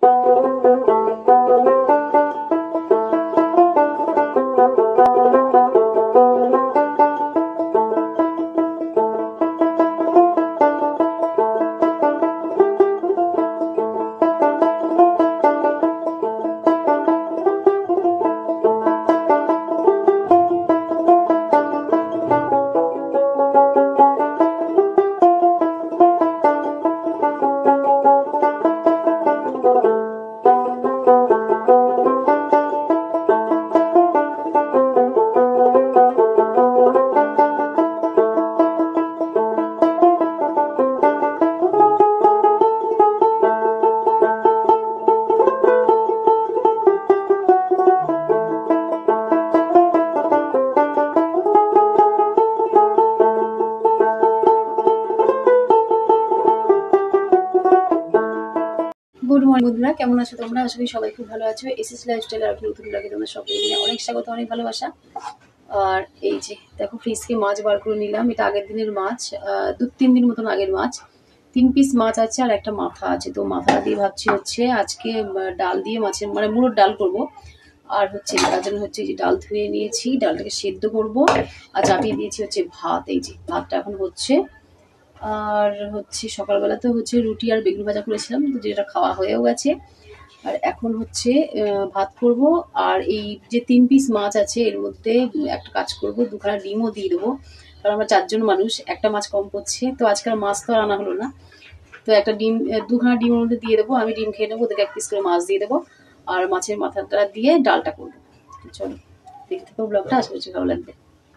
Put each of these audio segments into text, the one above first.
Good morning বন্ধুরা, কেমন আছো তোমরা? আশা করি সবাই খুব ভালো আছো। এসএস লাইফস্টাইল আর নতুন লাগে তোমাদের সকলকে নিয়ে অনেক স্বাগত, অনেক ভালোবাসা। আর এই যে দেখো ফ্রিজ থেকে মাছ বার করে নিলাম। এটা আগের দিনের মাছ, 2-3 দিন মতন আগের মাছ। 3 পিস মাছ আছে আর একটা মাথা আছে। তো মাথাটা দিয়ে ভাবছি হচ্ছে আজকে ডাল দিয়ে মাছের মানে মুড়োর ডাল করব। আর হচ্ছে তার জন্য হচ্ছে যে ডাল ধুয়ে নিয়েছি, ডালটাকে সেদ্ধ করব। আর চাপিয়ে দিয়েছি হচ্ছে ভাত। এই যে ভাতটা এখন হচ্ছে। আর হচ্ছে সকালবেলাতে হচ্ছে রুটি আর বেগুন ভাজা করেছিলাম, তো যেটা খাওয়া হয়েও গেছে। আর এখন হচ্ছে ভাত করব। আর এই যে 3 পিস মাছ আছে এর মধ্যে একটা কাজ করব, 2খানা ডিমও দিয়ে দেবো। কারণ আমরা 4 জন মানুষ, একটা মাছ কম পড়ছে। তো আজকাল মাছ তো আর আনা হলো না, তো একটা ডিম 2খানা ডিমের মধ্যে দিয়ে দেবো। আমি ডিম খেয়ে নেবো, ওদেরকে 1 পিস করে মাছ দিয়ে দেবো। আর মাছের মাথাটা দিয়ে ডালটা করবো। চলো দেখতে থাকো ব্লগটা, আশা করছি ভালো লাগবে।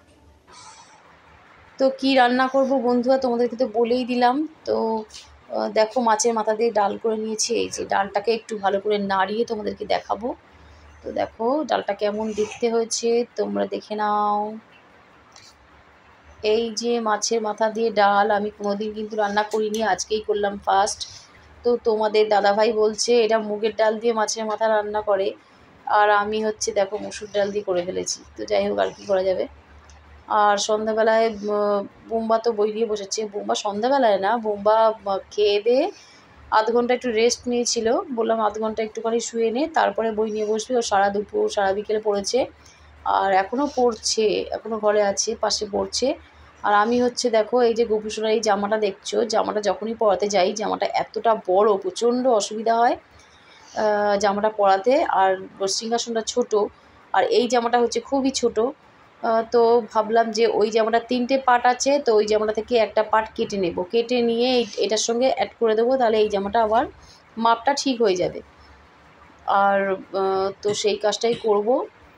তো কি রান্না করব বন্ধুরা তোমাদেরকে তো বলেই দিলাম। তো দেখো মাছের মাথা দিয়ে ডাল করে নিয়েছি। এই যে ডালটাকে একটু ভালো করে নাড়িয়ে তোমাদেরকে দেখাবো। তো দেখো ডালটা কেমন দেখতে হয়েছে তোমরা দেখে নাও। এই যে মাছের মাথা দিয়ে ডাল আমি কোনোদিন কিন্তু রান্না করিনি, আজকেই করলাম ফার্স্ট। তো তোমাদের দাদাভাই বলছে এটা মুগের ডাল দিয়ে মাছের মাথা রান্না করে, আর আমি হচ্ছে দেখো মসুর ডাল দিয়ে করে ফেলেছি। তো যাই হোক, আর কি করা যাবে। আর সন্ধ্যাবেলায় বোম্বা তো বই দিয়ে বসেছে। বোম্বা সন্ধ্যাবেলায় না, বোম্বা খেয়ে দিয়ে আধ ঘন্টা একটু রেস্ট নিয়েছিল। বললাম আধ ঘন্টা একটুখানি শুয়ে নে, তারপরে বই নিয়ে বসবি। ও সারা দুপুর সারা বিকেলে পড়েছে, আর এখনও পড়ছে, এখনও ঘরে আছে, পাশে পড়ছে। আর আমি হচ্ছে দেখো এই যে গোপুসোনার এই জামাটা দেখছো, জামাটা যখনই পরাতে যাই জামাটা এতটা বড়, প্রচণ্ড অসুবিধা হয় জামাটা পরাতে। আর সিংহাসনটা ছোট, আর এই জামাটা হচ্ছে খুবই ছোট। তো ভাবলাম যে ওই জামাটা 3টে পার্ট আছে, তো ওই জামাটা থেকে একটা পার্ট কেটে নেব, কেটে নিয়ে এটার সঙ্গে অ্যাড করে দেবো, তাহলে এই জামাটা আবার মাপটা ঠিক হয়ে যাবে। আর তো সেই কাজটাই করব।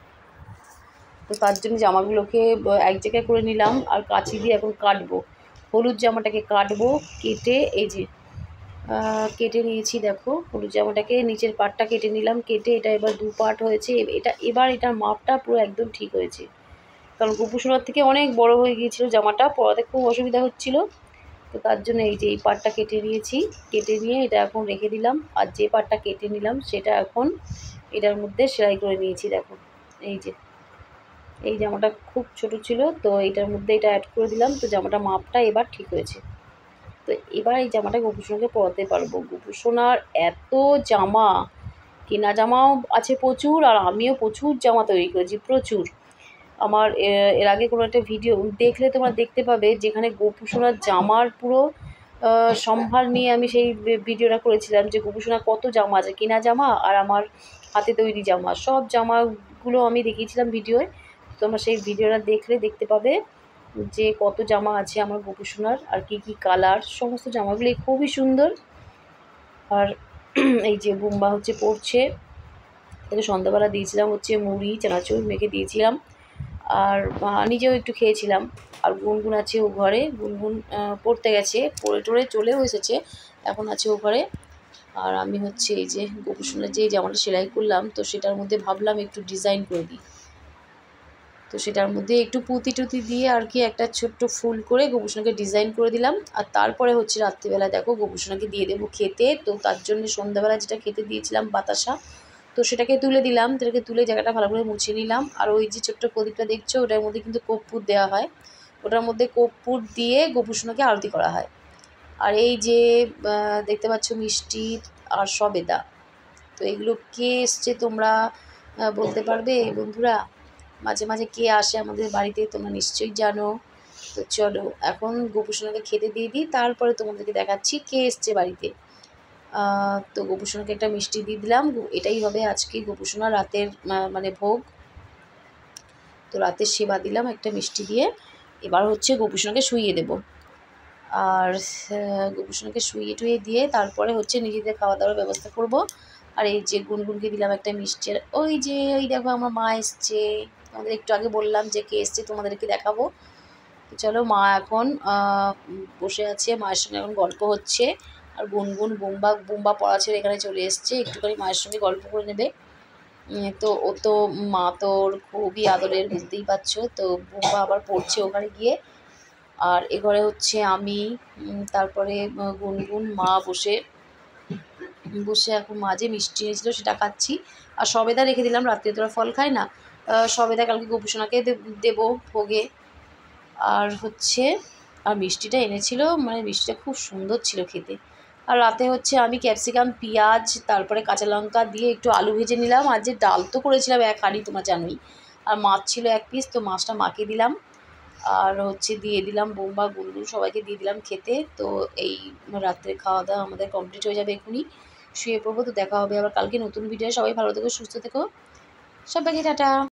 তো তার জন্য জামাগুলোকে এক জায়গায় করে নিলাম, আর কাঁচি দিয়ে এখন কাটবো। হলুদ জামাটাকে কাটবো, কেটে এই যে কেটে নিয়েছি। দেখো হলুদ জামাটাকে নিচের পার্টটা কেটে নিলাম, কেটে এটা এবার 2 পার্ট হয়েছে। এবার এটার মাপটা পুরো একদম ঠিক হয়েছে, কারণ গোপুসোনার থেকে অনেক বড় হয়ে গিয়েছিল জামাটা, পরাতে খুব অসুবিধা হচ্ছিল। তো তার জন্য এই যে এই পার্টটা কেটে নিয়েছি, কেটে নিয়ে এটা এখন রেখে দিলাম। আর যে পার্টটা কেটে নিলাম সেটা এখন এটার মধ্যে সেলাই করে নিয়েছি। দেখো এই যে এই জামাটা খুব ছোট ছিল, তো এইটার মধ্যে এটা অ্যাড করে দিলাম। তো জামাটা মাপটা এবার ঠিক হয়েছে। তো এবার এই জামাটা গোপুসোনাকে পরাতে পারবো। গোপুসোনার এত জামা, কেনা জামাও আছে প্রচুর, আর আমিও প্রচুর জামা তৈরি করেছি, প্রচুর। আমার এর আগে কোনো একটা ভিডিও দেখলে তোমরা দেখতে পাবে, যেখানে গোপুসোনার জামার পুরো সম্ভার নিয়ে আমি সেই ভিডিওটা করেছিলাম, যে গোপুসোনার কত জামা আছে, কেনা জামা আর আমার হাতে তৈরি জামা, সব জামাগুলো আমি দেখিয়েছিলাম ভিডিওয়। তোমরা সেই ভিডিওটা দেখলে দেখতে পাবে যে কত জামা আছে আমার গোপুসোনার, আর কি কি কালার, সমস্ত জামাগুলি খুবই সুন্দর। আর এই যে বুম্বা হচ্ছে পড়ছে, তাকে সন্ধ্যাবেলা দিয়েছিলাম হচ্ছে মুড়ি চানাচুর মেখে দিয়েছিলাম, আর নিজেও একটু খেয়েছিলাম। আর গুনগুন আছে ও ঘরে, গুনগুন পড়তে গেছে, পড়ে টড়ে চলেও এসেছে, এখন আছে ও ঘরে। আর আমি হচ্ছে এই যে গোপুসোনার যে জামাটা সেলাই করলাম, তো সেটার মধ্যে ভাবলাম একটু ডিজাইন করে দিই। তো সেটার মধ্যে একটু পুঁতি টুতি দিয়ে আর কি একটা ছোট্ট ফুল করে গোপুসোনাকে ডিজাইন করে দিলাম। আর তারপরে হচ্ছে রাত্রিবেলা দেখো গোপুসোনাকে দিয়ে দেবো খেতে। তো তার জন্য সন্ধ্যাবেলা যেটা খেতে দিয়েছিলাম বাতাসা, তো সেটাকে তুলে দিলাম, সেটাকে তুলে জায়গাটা ভালো করে মুছে নিলাম। আর ওই যে ছোট্ট প্রদীপটা দেখছো, ওটার মধ্যে কিন্তু কর্পূর দেওয়া হয়, ওটার মধ্যে কর্পূর দিয়ে গোপুসোনাকে আরতি করা হয়। আর এই যে দেখতে পাচ্ছ মিষ্টি আর সবেদা, তো এগুলো কে এসছে তোমরা বলতে পারবে বন্ধুরা? মাঝে মাঝে কে আসে আমাদের বাড়িতে তোমরা নিশ্চয়ই জানো। তো চলো এখন গোপুসোনাকে খেতে দিয়ে দিই, তারপরে তোমাদেরকে দেখাচ্ছি কে এসছে বাড়িতে। তো গোপুসোনাকে একটা মিষ্টি দিয়ে দিলাম। এটাই হবে আজকে গোপুসোনা রাতের মানে ভোগ। তো রাতের সেবা দিলাম একটা মিষ্টি দিয়ে। এবার হচ্ছে গোপুসোনাকে শুইয়ে দেবো। আর গোপুসোনাকে শুইয়ে টুইয়ে দিয়ে তারপরে হচ্ছে নিজেদের খাওয়া দাওয়ার ব্যবস্থা করব। আর এই যে গুনগুনকে দিলাম একটা মিষ্টি। আর ওই যে ওই দেখো আমার মা এসছে। তোমাদের একটু আগে বললাম যে কে এসছে তোমাদেরকে দেখাবো। তো চলো মা এখন বসে আছে, মায়ের সঙ্গে এখন গল্প হচ্ছে। আর গুনগুন বুম্বা বুম্বা পড়া ছেড়ে এখানে চলে এসছে, একটুখানি মায়ের সঙ্গে গল্প করে নেবে। তো ও তো মা তোর খুবই আদরের, বুঝতেই পারছো। তো বুম্বা আবার পড়ছে ওখানে গিয়ে। আর এ ঘরে হচ্ছে আমি, তারপরে গুনগুন, মা বসে বসে এখন মা যে মিষ্টি এনেছিল সেটা খাচ্ছি। আর সবেদা রেখে দিলাম, রাত্রে তোরা ফল খায় না, সবেদা কালকে গোপুসোনাকে দেবো ভোগে। আর হচ্ছে আর মিষ্টিটা এনেছিল, মানে মিষ্টিটা খুব সুন্দর ছিল খেতে। আর রাতে হচ্ছে আমি ক্যাপসিকাম, পেঁয়াজ, তারপরে কাঁচা লঙ্কা দিয়ে একটু আলু ভেজে নিলাম। আর যে ডাল তো করেছিলাম এক হাঁড়ি, তোমরা জানোই। আর মাছ ছিল এক পিস, তো মাছটা মাকে দিলাম। আর হচ্ছে দিয়ে দিলাম বোম্বা, গুনগুন সবাইকে দিয়ে দিলাম খেতে। তো এই রাত্রে খাওয়া দাওয়া আমাদের কমপ্লিট হয়ে যাবে এখনই, শুয়ে পড়বো। তো দেখা হবে আবার কালকে নতুন ভিডিও। সবাই ভালো থেকো, সুস্থ থেকো, সবাইকে টাটা।